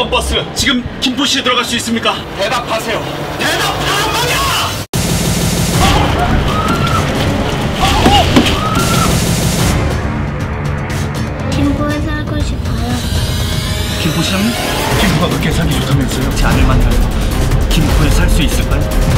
2번 버스 지금 김포시에 들어갈 수 있습니까? 대답하세요. 대답하란 말이야! 김포에 살고 싶어요. 김포시장님? 김포가 그렇게 살기 좋다면서요? 제 아들 만나요. 김포에 살 수 있을까요?